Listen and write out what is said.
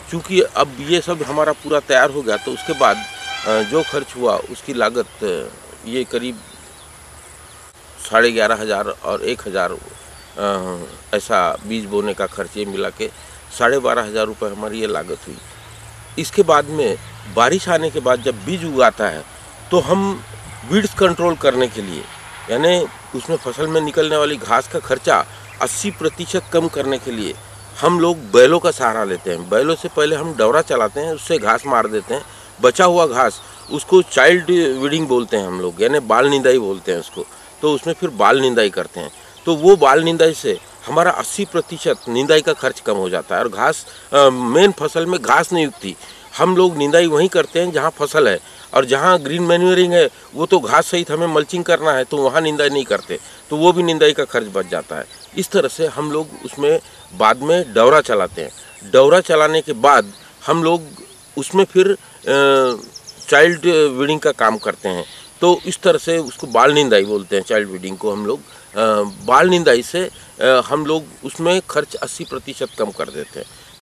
चूँकि अब ये सब हमारा पूरा तैयार हो गया तो उसके बाद जो खर्च हुआ उसकी लागत ये करीब 11,500 और 1,000 ऐसा बीज बोने का खर्च ये मिला के 12,500 रुपये हमारी ये लागत हुई। इसके बाद में बारिश आने के बाद जब बीज उगाता है तो हम वीड्स कंट्रोल करने के लिए, यानी उसमें फसल में निकलने वाली घास का खर्चा 80% कम करने के लिए हम लोग बैलों का सहारा लेते हैं। बैलों से पहले हम डवरा चलाते हैं, उससे घास मार देते हैं। बचा हुआ घास उसको चाइल्ड वीडिंग बोलते हैं हम लोग, यानी बाल निंदाई बोलते हैं उसको। तो उसमें फिर बाल निंदाई करते हैं। तो वो बाल निंदाई से हमारा 80% निंदाई का खर्च कम हो जाता है। और घास मेन फसल में घास नहीं उगती, हम लोग निंदाई वहीं करते हैं जहाँ फसल है, और जहाँ ग्रीन मैन्यूरिंग है वो तो घास सहित हमें मल्चिंग करना है तो वहाँ निंदाई नहीं करते, तो वो भी निंदाई का खर्च बच जाता है। इस तरह से हम लोग उसमें बाद में डवरा चलाते हैं। डवरा चलाने के बाद हम लोग उसमें फिर चाइल्ड वीडिंग का काम करते हैं। तो इस तरह से उसको बाल निंदाई बोलते हैं, चाइल्ड वीडिंग को हम लोग। बाल निंदाई से हम लोग उसमें खर्च 80% कम कर देते हैं।